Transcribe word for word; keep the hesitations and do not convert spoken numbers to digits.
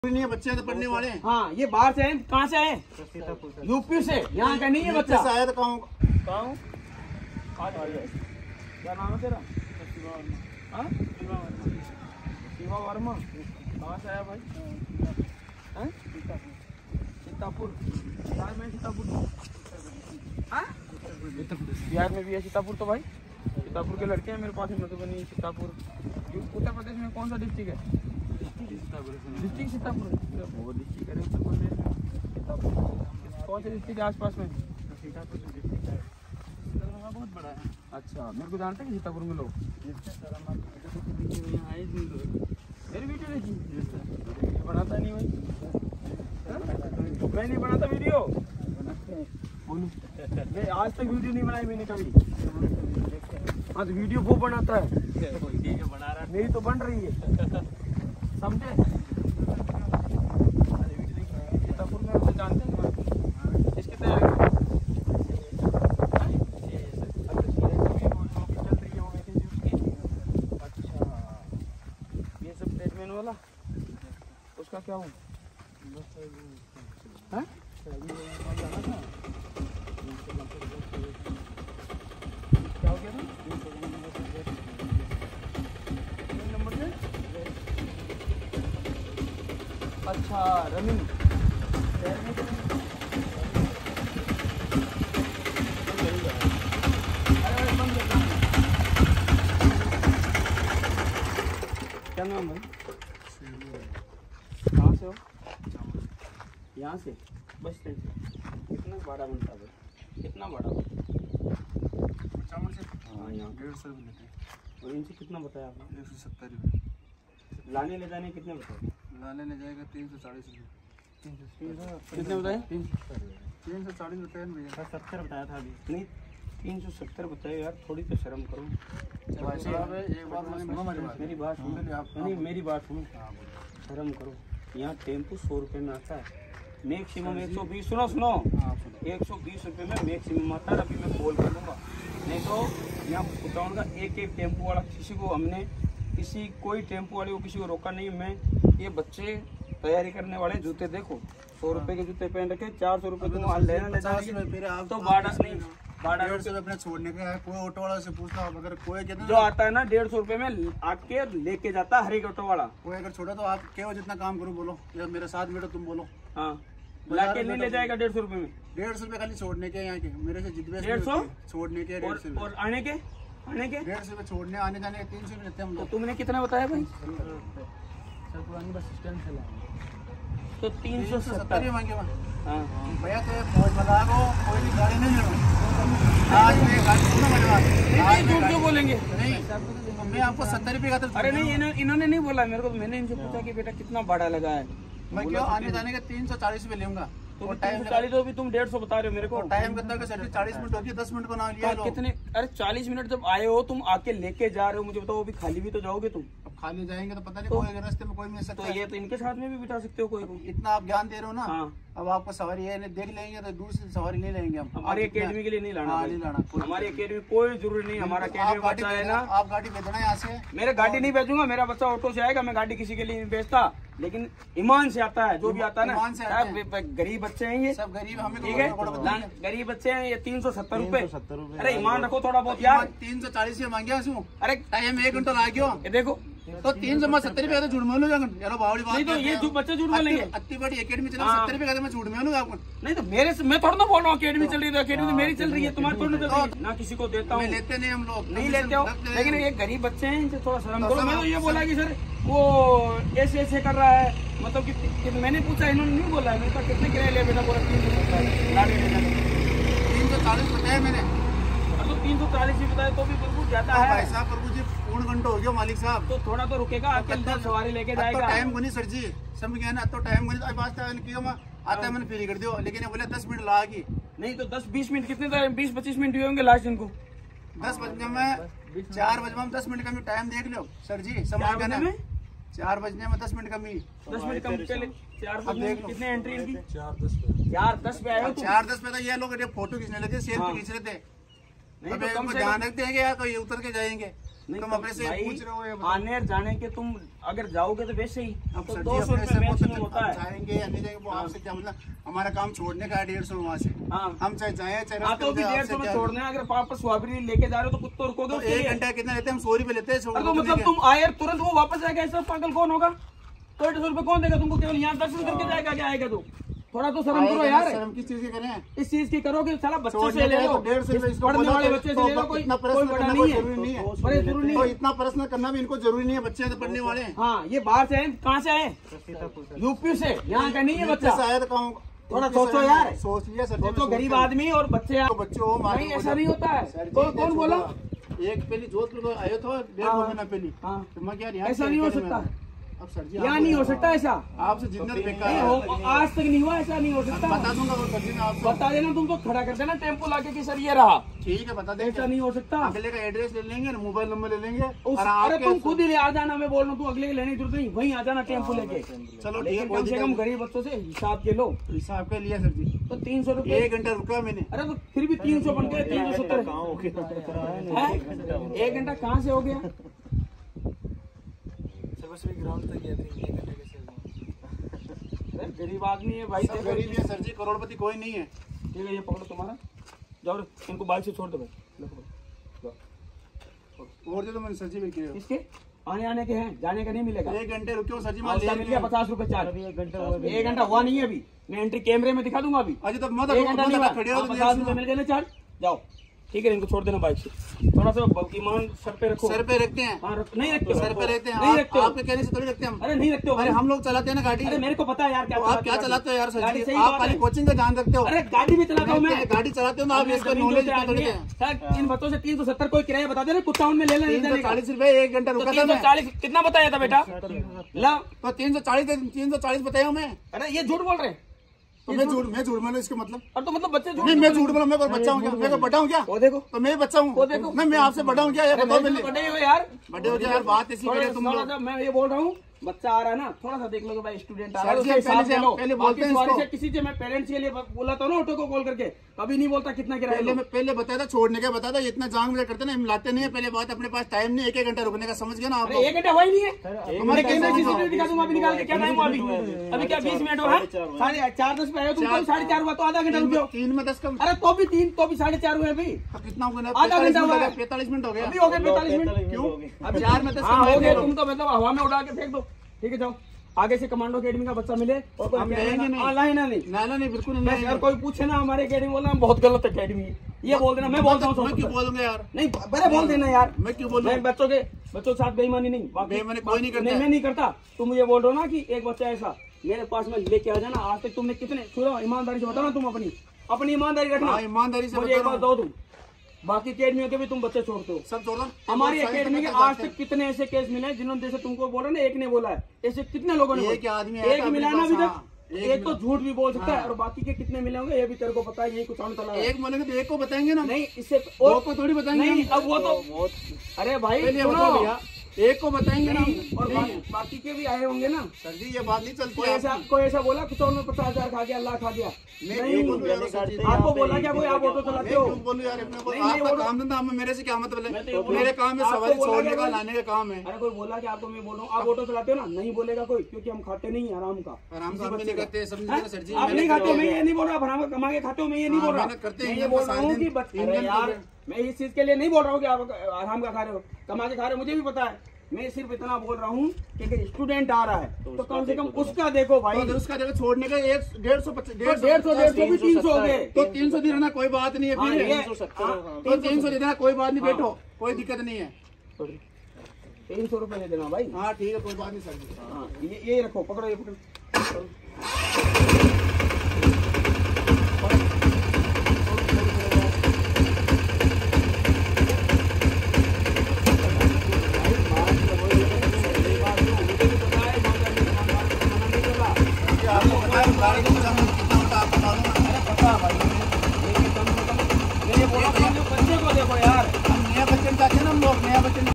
नहीं है, बच्चे तो पढ़ने वाले हैं। हाँ, ये बाहर से हैं। कहाँ से आए? यूपी से। यहाँ का नहीं है बच्चा। आया तो कहूँ कहूँ क्या नाम है तेरा? हाँ? शिवा वर्मा। कहाँ से आया भाई? हैं? सीतापुर। बिहार में सीतापुर। हाँ? बिहार में भी है सीतापुर। तो भाई सीतापुर के लड़के हैं मेरे पास। मधुबनी, सीतापुर। उत्तर प्रदेश में कौन सा डिस्ट्रिक्ट है? डिस्ट्रिक्ट सीतापुर। वो डिस्ट्रिक्ट है उत्तर प्रदेश में। सीतापुर कौन से डिस्ट्रिक्ट के आसपास में? सीतापुर डिस्ट्रिक्ट है, बहुत बड़ा है। अच्छा, मेरे को जानते हैं सीतापुर में लोग। मेरी वीडियो देखी? वीडियो बनाता नहीं भाई। मैं नहीं बनाता वीडियो। मैं आज तक वीडियो नहीं बनाई मैंने कभी। हाँ तो वीडियो वो बनाता है, बना रहा है। मेरी तो बन रही है, समझे? सीतापुर में उसे जानते हैं इसकी तैयारी चल रही है वो वैकेंसी उसकी। अच्छा, ये सब ट्रीटमेंट वाला उसका क्या हुआ? हाँ? क्या हो गया था? नंबर से? अच्छा, रनिंग क्या नाम है? कहाँ से हो? यहाँ से बस स्टैंड से। कितना भाड़ा बनता है? कितना भाड़ा? चावल से हाँ, यहाँ डेढ़ सौ रुपये लेते हैं। और इनसे कितना बताया आपने? एक सौ सत्तर रुपये। लाने ले जाने कितने बताए? लाने ले जाएगा तीन सौ चालीस रुपये। कितने बताए? तीन सौ तीन सौ चालीस रुपये भैया। सत्तर बताया था अभी। नहीं, तीन सौ सत्तर बताए यार, थोड़ी तो शर्म करो। भाई साहब एक बात सुनो, मेरी बात सुनो। नहीं, मेरी बात सुनो, शर्म करो। यहाँ टेम्पो सौ रुपये में आता है, मैक्सिमम एक सौ बीस। सुनो सुनो, एक सौ बीस रुपये में मैक्सिमम आता है। अभी मैं कॉल कर दूँगा, नहीं तो यहाँ बताऊँगा। एक एक टेम्पो वाला किसी को हमने किसी कोई टेम्पो वाले को किसी को रोका नहीं। मैं ये बच्चे तैयारी करने वाले जूते देखो, सौ रुपए के जूते पहन रखे, चार सौ रुपए तुम लेना ले जाएंगे तो बाड़ा नहीं बाड़ा डेढ़ सौ अपने छोड़ने का है। कोई ऑटो वाला से पूछता हूँ, अगर कोई कहते जो आता है ना डेढ़ सौ रुपए में आके लेके जाता है हर एक ऑटो वाला। कोई अगर छोड़ा तो आप क्या जितना काम करो बोलो, या मेरे साथ बैठो तुम बोलो। हाँ, लाके नहीं ले जाएगा डेढ़ सौ रुपए में। डेढ़ सौ रुपये खाली छोड़ने के यहाँ के मेरे से जितने डेढ़ सौ छोड़ने के डेढ़ सौ और आने के आने के डेढ़ सौ रुपये छोड़ने आने जाने के तीन सौ रुपये लेते हैं हम तो लोग। तुमने कितना बताया भाई? पुरानी बस स्टैंड से तो तीन सौ सत्तर ही सत्तर। मांगे हाँ, भैया तो फौज बता दो, कोई भी गाड़ी नहीं ले आज मैं गाड़ी सुनो मेरी बात। आज झूठ क्यों बोलेंगे? नहीं, मैं आपको सत्तर रुपये का तो अरे नहीं, इन्होंने नहीं बोला मेरे को। मैंने इनसे पूछा कि बेटा कितना भाड़ा लगा है। मैं क्यों आने जाने का तीन सौ चालीस रुपये लूंगा। तो टाइम चालीस तो भी तुम डेढ़ सौ बता रहे हो मेरे को। टाइम कितना का सर? चालीस मिनट होगी, दस मिनट बना लिया तो कितने? अरे चालीस मिनट जब आए हो तुम, आके लेके जा रहे हो, मुझे बताओ वो भी खाली भी तो जाओगे तुम। अब खाली जाएंगे तो पता नहीं कोई रास्ते में कोई मिल सकता तो है। ये तो इनके साथ में भी बिठा सकते हो कोई को। इतना आप ज्ञान दे रहे हो ना। हाँ। अब आपको सवारी है देख लेंगे तो दूसरी सवारी नहीं लेंगे हम। हमारी अकेडमी के लिए नहीं लाना। हाँ, नहीं लाना। हमारी अकेडमी कोई जरूरी नहीं। हमारा अकेडमी बच्चा है ना, आप गाड़ी भेजना यहाँ से। मेरे गाड़ी नहीं भेजूंगा, मेरा बच्चा ऑटो से आएगा। मैं गाड़ी किसी के लिए नहीं भेजता, लेकिन ईमान से आता है जो भी आता है ना। ईमान से आते हैं। गरीब बच्चे हैं ये, सब गरीब हमें ठीक है? गरीब बच्चे हैं ये। तीन सौ सत्तर रूपए। अरे ईमान रखो थोड़ा बहुत यार। तीन सौ चालीस मांगे। अरे टाइम एक घंटा ला गयो ये देखो, तो तीन सौ सत्तर रुपये झूठ में लूंगा। यार बावड़ी बात नहीं तो ये बच्चे झूठ बोलेंगे। अति बड़ी अकेडमी चला सत्तर रुपये का मैं झूठ में लूंगा आपको। नहीं तो मेरे से मैं थोड़ा ना बोल रहा हूँ अकेडमी चल रही है, अकेडमी तो मेरी चल रही है, तुम्हारी थोड़ी ना चल रही है। ना किसी को देता हूँ, लेते नहीं हम लोग, नहीं लेते हो। लेकिन ये गरीब बच्चे हैं, इनसे थोड़ा शर्म करो। मैं तो ये बोला कि सर वो ऐसे ऐसे कर रहा है, मतलब कि, कि मैंने पूछा, इन्होंने नहीं बोला। मैंने कहा कितने किराया लिया बेटा? बोला तीन सौ सत्तर। तीन सौ चालीस बताया मैंने। तो तीन सौ चालीस ही बताया तो भी बिल्कुल जाता है भाई साहब। प्रभु जी पूर्ण घंटा हो गया मालिक साहब। तो थोड़ा तो रुकेगा, आपके अंदर सवारी लेके जाएगा। टाइम को नहीं सर जी, समझ गया ना। तो टाइम को नहीं आता है, मैंने फ्री कर दियो। लेकिन बोले दस मिनट लागी। नहीं तो दस बीस मिनट कितने? बीस पच्चीस मिनट हुए होंगे लास्ट इनको। दस बजने में चार बजे में दस मिनट का भी टाइम देख लो सर जी, समझ गया ना। चार बजने में दस मिनट कमी। दस मिनट कम पहले चार बजने कितने एंट्री इनकी? चार दस पे चार दस पे आए हो तुम? चार दस पे तो ये लोग फोटो खींचने लगे, सेल्फी खींच रहे थे। नहीं तो कम से ध्यान रखते हैं कि यार कोई उतर के जाएंगे। तुम अपने से पूछ रहे हो ये बताओ। आने जाने के तुम अगर जाओगे तो वैसे ही अब तो सर दो जी सौ अपने से रुपये वो मैक्सिमम तो होता है। जाएंगे या नहीं जाएंगे वो आपसे क्या मतलब, हमारा काम छोड़ने का है डेढ़ सौ वहाँ से। हाँ हम चाहे जाए चाहे हाँ, तो रस्ते में डेढ़ आपसे सौ में क्या- छोड़ना है। अगर वापस वापरी लेके जा रहे हो तो कुछ तो रुकोगे तो उसके एक लिए। घंटा कितना लेते हैं हम? सौ रुपए लेते हैं। सौ अरे तो रुपए मतलब देंगे। तुम आए तुरंत वो वापस जाएगा, ऐसा पागल कौन होगा? तो डेढ़ सौ रुपये कौन देगा तुमको? केवल यहाँ दर्शन करके जाएगा क्या? आएगा तो थोड़ा तो शर्म करो आएगा ना, यार। शर्म किस चीज की करें? इस चीज की करोगे साला बच्चे छोड़ने से ले का है लो, तो डेढ़ सौ रुपए इसको पढ़ने बोलो वाले तो- बच्चे से तो ले लो, कोई इतना कोई प्रश्न बड़ा करना नहीं कोई है, जरूरी नहीं है। बड़े जरूरी नहीं तो है। इतना प्रश्न करना भी इनको जरूरी नहीं है, बच्चे हैं तो पढ़ने वाले हैं। हाँ ये बाहर से है, कहाँ से है? यूपी से, यहाँ का नहीं है बच्चा। से आया तो कहूँ थोड़ा सोचो यार, सोच लिया सर जी, सोचो मैं गरीब सोचता हूँ। आदमी और बच्चे। तो बच्चे हो मालूम नहीं हो ऐसा जाए। नहीं होता है। सर जी, कौन कौन बोला? एक पहली जोधपुर को आयो था डेढ़ हाँ। दो महीना पहले। हाँ तो मैं क्या यहाँ ऐसा से नहीं हो अकेले में सकता। आया। अब सर जी यहाँ आप- नहीं हो सकता ऐसा। आपसे जितना बेकार नहीं है। हो, आज तक नहीं हुआ, ऐसा नहीं हो सकता। बता दूंगा वो सर जी मैं आपको। बता देना, तुम तो खड़ा कर देना टेम्पो लाके कि सर ये रहा। ठीक है बता ऐसा देंगे। नहीं हो सकता। अगले का एड्रेस ले लेंगे, मोबाइल नंबर ले लेंगे उस, और अरे आपके तुम खुद ही ले आ जाना, मैं बोल रहा हूँ, तू अगले की लेने की जरूरत नहीं, वहीं आ जाना टेम्पो लेके। चलो ठीक है लेकिन कोई कम से दिक्कत कम नहीं। गरीब बच्चों से हिसाब के लो। हिसाब के लिया सर जी, तो तीन सौ रुपये। एक घंटा रुका मैंने। अरे तो फिर भी तीन सौ बन गए, तीन सौ सत्तर। एक घंटा कहाँ से हो गया? ग्राउंड तक गया था, एक घंटे कैसे अरे गरीब आदमी है भाई, सब देखो। गरीब है सर जी, करोड़पति कोई नहीं है। ठीक है ये पकड़ो तुम्हारा, जाओ रे, इनको बाइक से छोड़ दो भाई। लो पकड़ो, जाओ। और दे दो मैंने सर जी भी किए। किसके आने आने के हैं, जाने का नहीं मिलेगा। एक घंटे रुके हो सर जी, हाँ, मैं उसका ले मिल गया लिया। पचास रुपए चार्ज। एक घंटा हुआ नहीं है अभी, मैं एंट्री कैमरे में दिखा दूंगा अभी। अजय तब मत एक घंटा नहीं हुआ, खड़े हो हाँ, तो पचास नहीं रुपए मिल गए ना चार्ज। जाओ ठीक है, इनको छोड़ देना बाइक से। थोड़ा सा ईमान सर पे रखो। सर पे रखते हैं। हाँ रख- नहीं रखते हो। सर पे रहते हैं। नहीं आप- रखते हो। आपके कहने से थोड़ी रखते हैं हम। अरे नहीं रखते हो अरे भाई। हम लोग चलाते हैं ना गाड़ी। अरे मेरे को पता है यार क्या तो आप क्या चलाते हो यार सर गाड़ी जी? सही आप बात खाली है। कोचिंग का ध्यान रखते हो। अरे गाड़ी भी चलाता हूँ मैं। गाड़ी चलाते हो ना आप, मैं इसका जमीन नॉलेज जोते आदमी है। सर इन बच्चों से तीन सौ सत्तर कोई किराया बता देना, कुछ टाउन में ले लेना तीन सौ देने का। चालीस रूपए एक घंटा तो रुका था तीन सौ मैं। चालीस कितना बताया था बेटा? ला, तो तीन सौ चालीस तीन सौ चालीस बताया हूँ मैं। अरे ये झूठ बोल रहे हैं। तो मैं झूठ मैं झूठ बोला इसका मतलब? और तो मतलब बच्चे झूठ नहीं मैं झूठ बोला, मैं कोई बच्चा हूँ क्या? मैं कोई बड़ा हूँ क्या? वो देखो, तो मैं बच्चा हूँ? वो देखो। नहीं मैं आपसे बड़ा हूँ क्या? ये अरे बताओ मैं पहले। तो बड़े हो यार। बड़े हो गया यार, बात ऐसी थोड़ा करे तुम थोड़ा लोग। सा मैं ये बोल रहा हूँ, बच्चा आ रहा है ना, थोड़ा सा देख लो भाई, स्टूडेंट आ रहा है, सर जी, उसके हिसाब पहले से से- लो। पहले बाकी बोलते हैं सवारी इसको। से किसी से मैं पेरेंट्स के लिए बोला था ना ऑटो को कॉल करके, कभी नहीं बोलता कितना किराया पहले लो। मैं पहले बताया था, छोड़ने का बताया था, इतना जान में करते ना, हम लाते नहीं है। पहले बात अपने पास टाइम नहीं, एक एक घंटा रुकने का, समझ गया ना आप अरे लोग? एक घंटा हुआ ही नहीं है। हमारे मैं कैमरे कैमरे की सीसीटीवी दिखा दूंगा अभी निकाल के। क्या टाइम हुआ अभी? अभी क्या बीस मिनट हुआ है? साढ़े चार दस पे आए हो तुम, तो साढ़े चार हुआ तो आधा घंटा रुके हो। तीन में दस कम। अरे तो भी तीन, तो भी साढ़े चार हुए अभी। तो कितना हो गया? आधा घंटा हुआ है। पैंतालीस मिनट हो गया। अभी हो गए पैंतालीस मिनट। क्यों? अब चार में दस हाँ कम हो गए, हो तुम तो मतलब हवा में उड़ा के फेंक दो। ठीक है जाओ, आगे से कमांडो अकेडमी का बच्चा मिले और कोई हम कहे लेंगे ना, नहीं। हाँ, नहीं ना नहीं ना ना नहीं बिल्कुल नहीं मैं लेंगे। अगर कोई पूछे ना हमारे अकेडमी बोलना हम बहुत गलत अकेडमी है, ये बोल देना। मैं बोलता हूँ मैं क्यों सौ बोलूंगा यार? नहीं, बड़े बोल देना यार। मैं क्यों बोलूं? मैं बच्चों के बच्चों के साथ बेईमानी नहीं, बाकी बेईमानी कोई नहीं करता नहीं, है। मैं नहीं करता। तुम मुझे बोल रहे हो ना कि एक बच्चा ऐसा मेरे पास में लेके आ जाना। आज तक तुमने कितने, सुनो ईमानदारी से बताओ ना, तुम अपनी अपनी ईमानदारी रखना। हाँ, ईमानदारी से मुझे एक बता बात रहा हूँ। दो, तुम बाकी अकेडमियों के भी तुम बच्चे छोड़ते हो। सब छोड़ दो। हमारी साइड अकेडमी के तक आज जाते तक कितने ऐसे केस मिले हैं जिन्होंने, जैसे तुमको बोला ना, एक ने बोला है, ऐसे कितने लोगों ने एक बोला? आदमी आया एक था ही मिला अपने ना अभी पास, तक। हाँ, एक, एक तो झूठ भी बोल सकता है, हाँ। और बाकी के कितने मिले होंगे ये भी तेरे को पता है, यही कुछ और चला हैं। है। एक बोलेंगे तो एक को बताएंगे ना। नहीं इससे दो और को थोड़ी बताएंगे नहीं, हम। अब वो तो अरे भाई पहले सुनो। बताओ भैया, एक को बताएंगे ना हम। नहीं, और नहीं। बा- बाकी के भी आए होंगे ना। सर जी ये बात नहीं चलती कोई है ऐसा आपकी। कोई ऐसा बोला कुछ और में पचास हजार खा गया, अल्लाह खा गया? मैं नहीं, क्यों बोलूं यार सर जी? आपको बोला क्या कोई आप ऑटो मैं चलाते हो? क्यों बोलूं यार? अपने को नहीं, नहीं, आपका वो- काम धंधा, हमें मेरे से क्या मतलब मैं तो है? ये बोल- मेरे काम में आपको सवारी बोला छोड़ने क्या का, कोई? लाने का काम है। अरे कोई बोला कि आपको मैं बोल रहा हूँ आप ऑटो चलाते हो ना? नहीं बोलेगा कोई, क्योंकि हम खाते नहीं है आराम का। आराम किसी का हम बच्चे नहीं का। करते, समझिए हैं? ना सर जी। आप नहीं मेहनत खाते हो, करते मैं हैं। ये नहीं बोल रहा आप आराम का कमा के खाते हो, मैं ये नहीं हाँ, बोल रहा। मेहनत करते हैं, मैं ये इंजन बोल का रहा हूँ साथ कि दिन, बच- इंजन अरे का यार दिन। मैं इस चीज के लिए नहीं बोल रहा हूँ कि आप आराम का खा रहे हो, कमा के खा रहे हो, मुझे भी पता है। मैं सिर्फ इतना बोल रहा हूँ कि अगर स्टूडेंट आ रहा है तो कम से कम उसका देखो भाई। तो उसका जगह छोड़ने का एक डेढ़ सौ पचास तो डेढ़ सौ डेढ़ सौ भी तीन सौ हो गए। तो तीन सौ दे देना, कोई बात नहीं है। हाँ, फिर ये- हाँ, तो तीन सौ दे देना, कोई बात नहीं, हाँ। बैठो, कोई दिक्कत नहीं है। तीन सौ रुपए दे देना भाई। हाँ ठीक है, कोई बात नहीं सर जी। हाँ ये ये रखो, पकड़ो ये पकड़ो। आपको पता है गाड़ी का कितना होता है, आपको मालूम है? पता भाई, लेकिन कम से कम ये बोलो, बच्चे को देखो यार। हम नया बच्चे चाहते हैं ना, हम लोग नया बच्चे